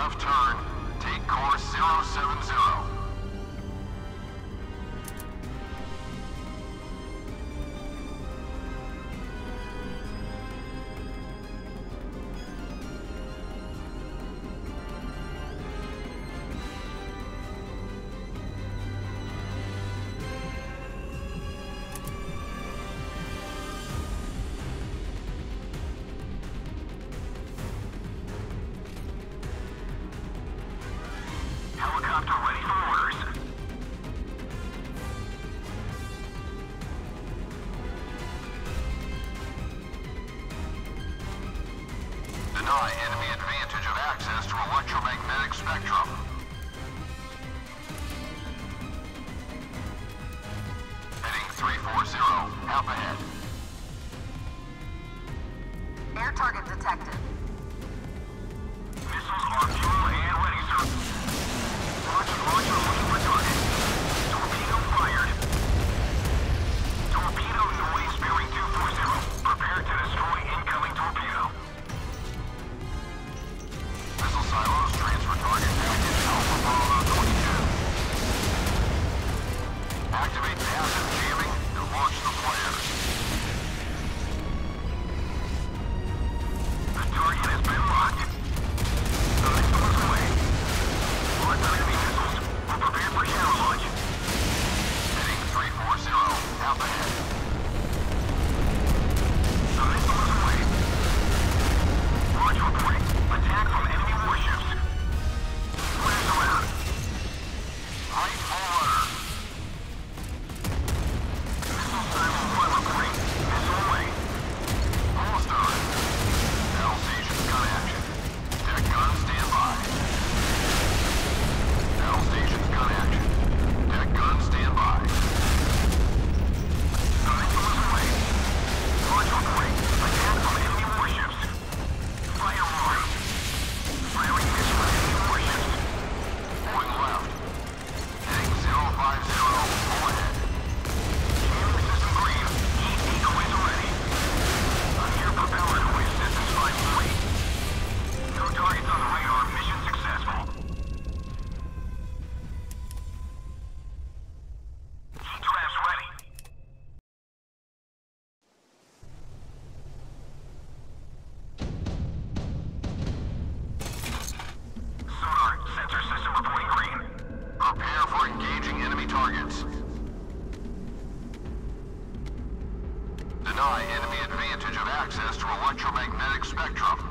left turn. Take course 070. Helicopter ready for orders. Deny enemy advantage of access to electromagnetic spectrum. Heading 340, half ahead. Air target detected. Missiles are fuel and ready, sir. Roger, looking for target. Torpedo fired. Torpedo noise bearing 240. Prepare to destroy incoming torpedo. Missile silos transfer target package Alpha Bravo 22. Activate passive jamming and launch the flares. The target has been locked. The missile is away. Lots of enemy missiles. We're prepared for counter launch. Heading 340, half ahead. The missile is away. Launch reporting. Attack from enemy warships. Flares around. Right order. Missile silo one reporting. Missile away. Almost done. Battle stations gun action. Deck gun standby. Battle stations gun action. Deck gun standby. The missile is away. Launch reporting. Attack from enemy warships. Fire more. Firing missile at enemy warships. Going left. Heading 050. Full ahead. Chinook system green. Heat decoys ready. Near propeller noise. Distance 540. No targets on the radar. Mission successful. Heat traps ready. Sonar sensor system reporting green. Prepare for engaging enemy targets. Deny enemy advantage of access to electromagnetic spectrum.